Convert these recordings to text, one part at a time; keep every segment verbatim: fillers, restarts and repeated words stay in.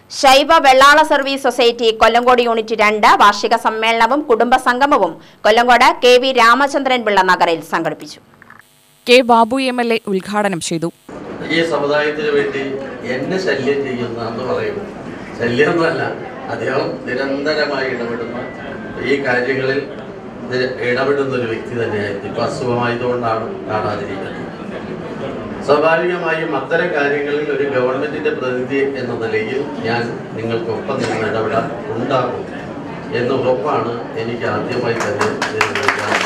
ശൈവ Vellala service society Kollengode unit രണ്ട് വാർഷിക സമ്മേളനവും കുടുംബ സംഗമവും കൊല്ലങ്കോട് കെ വി രാമചന്ദ്രൻ പിള്ള നഗറിൽ സംഘടിപ്പിച്ചു. K Babu M L A ഉദ്ഘാടനം ചെയ്തു. ഈ സമുദായത്തിന് വേണ്ടി എന്നെ ശല്യം ചെയ്യുന്ന എന്ന് പറയും, ശല്യമൊന്നുമല്ല, അദ്ദേഹം നിരന്തരമായി ഇടപെടുന്ന ഈ കാര്യങ്ങളിൽ ഇടപെടുന്ന ഒരു വ്യക്തി തന്നെയായിരുന്നു. ഇപ്പൊ അസുഖമായതുകൊണ്ടാണ് കാണാതിരിക്കുന്നത്. സ്വാഭാവികമായും അത്തരം കാര്യങ്ങളിൽ ഒരു ഗവൺമെന്റിന്റെ പ്രതിനിധി എന്ന നിലയിൽ ഞാൻ നിങ്ങൾക്കൊപ്പം നിന്ന് ഇടപെടാൻ ഉണ്ടാകും എന്ന ഉറപ്പാണ് എനിക്ക് ആദ്യമായി തന്നെ നിർവഹിക്കാറുള്ളത്.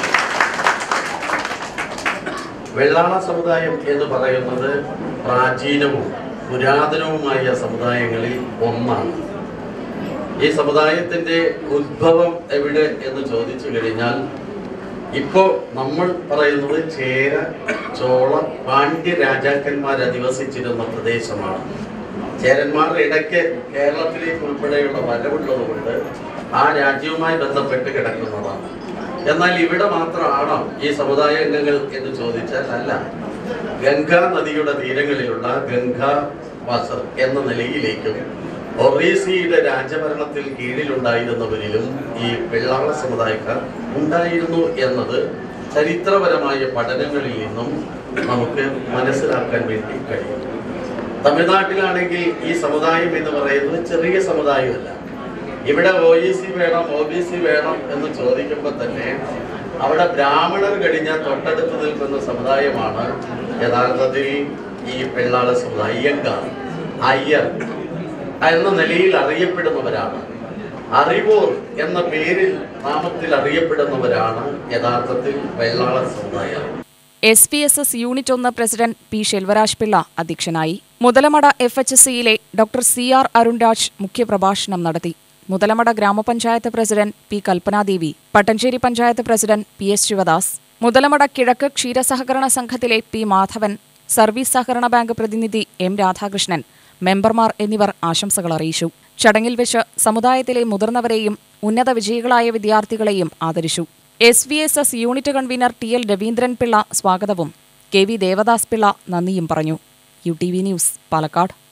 വെള്ളാള സമുദായം എന്ന് പറയുന്നത് പ്രാചീനവും പുരാതനവുമായ സമുദായങ്ങളിൽ ഒന്നാണ്. ഈ സമുദായത്തിന്റെ ഉദ്ഭവം എവിടെ എന്ന് ചോദിച്ചു കഴിഞ്ഞാൽ ഇപ്പോ നമ്മൾ പറയുന്നത് ചേര, ചോള, പാണ്ഡ്യ രാജാക്കന്മാർ അധിവസിച്ചിരുന്ന പ്രദേശമാണ്. ചേരന്മാരുടെ ഇടയ്ക്ക് കേരളത്തിലേക്ക് ഉൾപ്പെടെയുള്ള വരവുള്ളത് കൊണ്ട് ആ രാജ്യവുമായി ബന്ധപ്പെട്ട് കിടക്കുന്നതാണ്. എന്നാൽ ഇവിടെ മാത്രമാണോ ഈ സമുദായ അംഗങ്ങൾ എന്ന് ചോദിച്ചാൽ അല്ല. ഗംഗാ നദിയുടെ തീരങ്ങളിലുള്ള ഗംഗാ വാസർ എന്ന നിലയിലേക്കും ഒറീസയുടെ രാജഭരണത്തിൽ കീഴിലുണ്ടായിരുന്നവരിലും ഈ വെള്ളാള സമുദായക്കാർ ഉണ്ടായിരുന്നു എന്നത് ചരിത്രപരമായ പഠനങ്ങളിൽ നിന്നും നമുക്ക് മനസ്സിലാക്കാൻ വേണ്ടി കഴിയും. തമിഴ്നാട്ടിലാണെങ്കിൽ ഈ സമുദായം എന്ന് പറയുന്നത് ചെറിയ സമുദായമല്ല. ഇവിടെ ഒ ഇ സി വേണം, ഒ ബി സി വേണം എന്ന് ചോദിക്കുമ്പോൾ തന്നെ അവിടെ ബ്രാഹ്മണർ കഴിഞ്ഞാൽ തൊട്ടടുത്ത് നിൽക്കുന്ന സമുദായമാണ് യഥാർത്ഥത്തിൽ ഈ വെള്ളാള സമുദായം. അയ്യങ്കാർ, അയ്യർ എന്ന നിലയിൽ അറിയപ്പെടുന്നവരാണ്. അറിവൂർ എന്ന പേരിൽ നാമത്തിൽ അറിയപ്പെടുന്നവരാണ് യഥാർത്ഥത്തിൽ വെള്ളാള സമുദായം. S P S S unit ഒന്ന് പ്രസിഡന്റ് പി ശെൽവരാജ് പിള്ള അധ്യക്ഷനായി. മുതലമട എഫ് എച്ച് എസ് സിയിലെ ഡോക്ടർ സി ആർ അരുൺരാജ് മുഖ്യപ്രഭാഷണം നടത്തി. മുതലമട ഗ്രാമപഞ്ചായത്ത് president P Kalpanadevi, Pattanchery panchayat president P S Sivadas, Muthalamada കിഴക്ക് ക്ഷീരസഹകരണ സംഘത്തിലെ പി മാധവൻ, സർവീസ് സഹകരണ ബാങ്ക് പ്രതിനിധി എം രാധാകൃഷ്ണൻ, മെമ്പർമാർ എന്നിവർ ആശംസകൾ അറിയിച്ചു. ചടങ്ങിൽ വെച്ച് സമുദായത്തിലെ മുതിർന്നവരെയും ഉന്നത വിജയികളായ വിദ്യാർത്ഥികളെയും ആദരിച്ചു. S V S S unit convener T L Raveendran Pillai സ്വാഗതവും കെ വി ദേവദാസ് പിള്ള നന്ദിയും പറഞ്ഞു. U T V news, Palakkad.